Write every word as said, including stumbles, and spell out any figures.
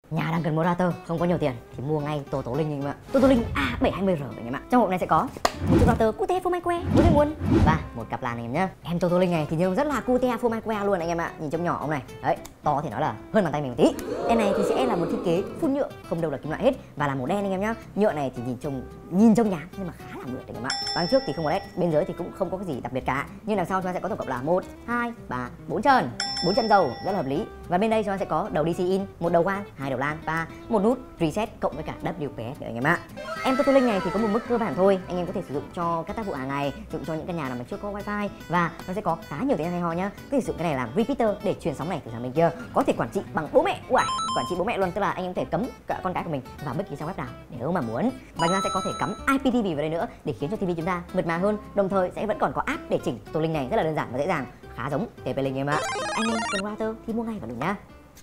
Nhà đang cần mua router, không có nhiều tiền thì mua ngay Toto Link anh em ạ. Toto Link A bảy hai mươi R anh em ạ. Trong hộp này sẽ có một chiếc router Qt Full Microwave bốn in một và một cặp LAN anh em nhá. Em Toto Link này thì trông rất là Qt Full Microwave luôn anh em ạ. Nhìn trông nhỏ ông này. Đấy, to thì nó là hơn bàn tay mình một tí. Em này thì sẽ là một thiết kế phun nhựa, không đâu là kim loại hết và là màu đen anh em nhá. Nhựa này thì nhìn trông nhìn trông nhám nhưng mà khá là mượt anh em ạ. Đằng trước thì không có led, bên dưới thì cũng không có cái gì đặc biệt cả. Nhưng đằng sau chúng ta sẽ có tổng cộng là một, hai, ba, bốn chân, bốn chân dầu rất là hợp lý. Và bên đây chúng ta sẽ có đầu đê xê in, một đầu WAN, hai đầu LAN và một nút reset cộng với cả vê kép ét nữa anh em ạ. Em Toto Link này thì có một mức cơ bản thôi, anh em có thể sử dụng cho các tác vụ hàng ngày, sử dụng cho những căn nhà nào mà chưa có wifi và nó sẽ có khá nhiều tính năng hay ho nhá. Có thể sử dụng cái này làm repeater để truyền sóng này từ thằng bên kia, có thể quản trị bằng bố mẹ, uầy, quản trị bố mẹ luôn, tức là anh em có thể cấm cả con cái của mình vào bất kỳ trang web nào nếu mà muốn. Và chúng ta sẽ có thể cắm i pê tê vê vào đây nữa để khiến cho ti vi chúng ta mượt mà hơn, đồng thời sẽ vẫn còn có app để chỉnh. Toto Link này rất là đơn giản và dễ dàng, khá giống tê pê Link em ạ. Anh em cần router thì mua ngay và đủ nhá.